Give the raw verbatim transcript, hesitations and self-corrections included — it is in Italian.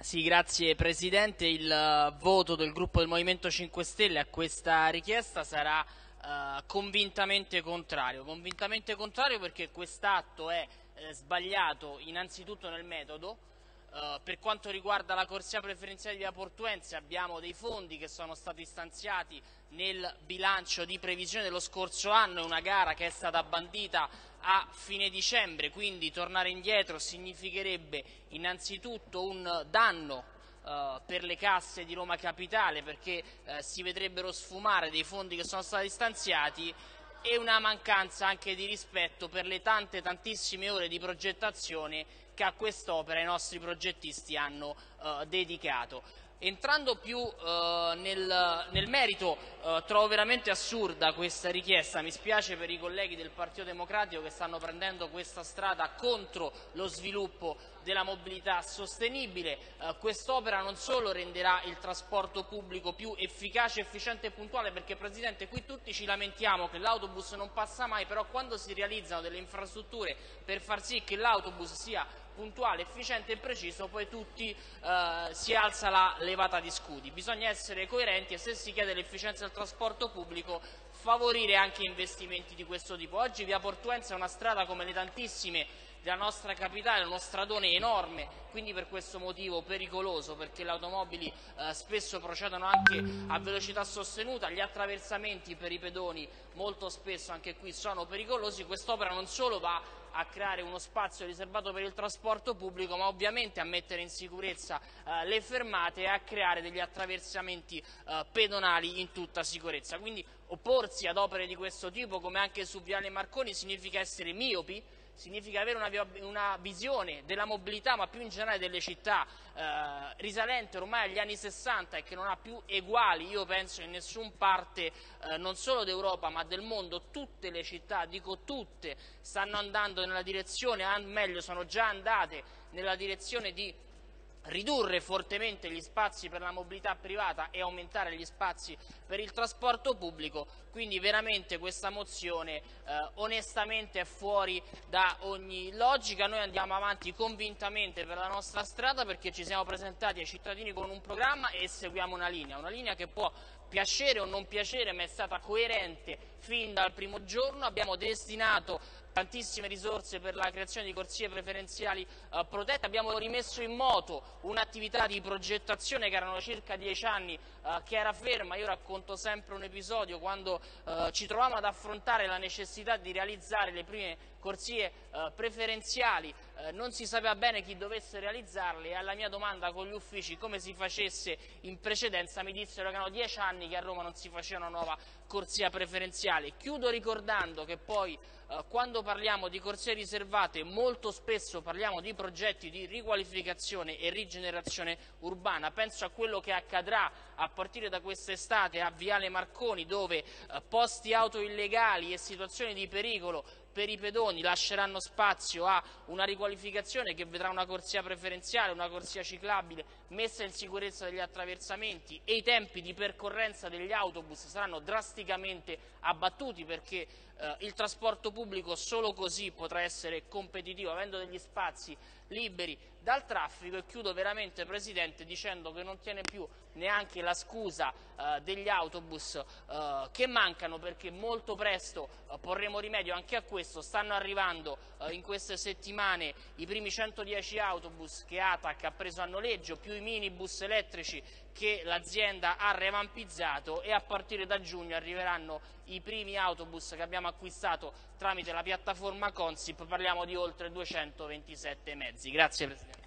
Sì, grazie Presidente. Il eh, voto del gruppo del Movimento cinque Stelle a questa richiesta sarà eh, convintamente contrario. Convintamente contrario perché quest'atto è eh, sbagliato innanzitutto nel metodo. Eh, per quanto riguarda la corsia preferenziale di Via Portuense abbiamo dei fondi che sono stati stanziati nel bilancio di previsione dello scorso anno, è una gara che è stata bandita a fine dicembre, quindi tornare indietro significherebbe innanzitutto un danno eh, per le casse di Roma Capitale, perché eh, si vedrebbero sfumare dei fondi che sono stati stanziati, e una mancanza anche di rispetto per le tante tantissime ore di progettazione che a quest'opera i nostri progettisti hanno eh, dedicato. Entrando più eh, nel, nel merito, eh, trovo veramente assurda questa richiesta. Mi spiace per i colleghi del Partito Democratico che stanno prendendo questa strada contro lo sviluppo della mobilità sostenibile. Eh, quest'opera non solo renderà il trasporto pubblico più efficace, efficiente e puntuale, perché Presidente, qui tutti ci lamentiamo che l'autobus non passa mai, però quando si realizzano delle infrastrutture per far sì che l'autobus sia puntuale, efficiente e preciso, poi tutti eh, si alza la levata di scudi. Bisogna essere coerenti e, se si chiede l'efficienza del trasporto pubblico, favorire anche investimenti di questo tipo. Oggi Via Portuense è una strada come le tantissime della nostra capitale, uno stradone enorme, quindi per questo motivo pericoloso, perché le automobili eh, spesso procedono anche a velocità sostenuta, gli attraversamenti per i pedoni molto spesso anche qui sono pericolosi. Quest'opera non solo va a creare uno spazio riservato per il trasporto pubblico, ma ovviamente a mettere in sicurezza eh, le fermate e a creare degli attraversamenti eh, pedonali in tutta sicurezza. Quindi opporsi ad opere di questo tipo, come anche su Viale Marconi, significa essere miopi, significa avere una, una visione della mobilità, ma più in generale delle città, eh, risalente ormai agli anni sessanta e che non ha più eguali, io penso, in nessuna parte eh, non solo d'Europa ma del mondo. Tutte le città, dico tutte, stanno andando nella direzione, meglio sono già andate nella direzione di ridurre fortemente gli spazi per la mobilità privata e aumentare gli spazi per il trasporto pubblico. Quindi veramente questa mozione eh, onestamente è fuori da ogni logica. Noi andiamo avanti convintamente per la nostra strada, perché ci siamo presentati ai cittadini con un programma e seguiamo una linea, una linea che può piacere o non piacere, ma è stata coerente fin dal primo giorno. Abbiamo destinato tantissime risorse per la creazione di corsie preferenziali eh, protette, abbiamo rimesso in moto un'attività di progettazione che erano circa dieci anni eh, che era ferma. Io racconto sempre un episodio quando eh, ci trovavamo ad affrontare la necessità di realizzare le prime corsie eh, preferenziali, eh, non si sapeva bene chi dovesse realizzarle, e alla mia domanda con gli uffici come si facesse in precedenza mi dissero che erano dieci anni che a Roma non si faceva una nuova corsia preferenziale. Chiudo ricordando che poi eh, quando parliamo di corsie riservate molto spesso parliamo di progetti di riqualificazione e rigenerazione urbana. Penso a quello che accadrà a partire da quest'estate a Viale Marconi, dove eh, posti auto illegali e situazioni di pericolo per i pedoni lasceranno spazio a una riqualificazione che vedrà una corsia preferenziale, una corsia ciclabile, messa in sicurezza degli attraversamenti, e i tempi di percorrenza degli autobus saranno drasticamente abbattuti, perché eh, il trasporto pubblico solo così potrà essere competitivo, avendo degli spazi liberi dal traffico. E chiudo veramente, Presidente, dicendo che non tiene più neanche la scusa eh, degli autobus eh, che mancano, perché molto presto eh, porremo rimedio anche a questo. Stanno arrivando eh, in queste settimane i primi centodieci autobus che A T A C ha preso a noleggio, più i minibus elettrici che l'azienda ha revampizzato, e a partire da giugno arriveranno i primi autobus che abbiamo acquistato tramite la piattaforma Consip. Parliamo di oltre duecentoventisette mezzi. Grazie Presidente.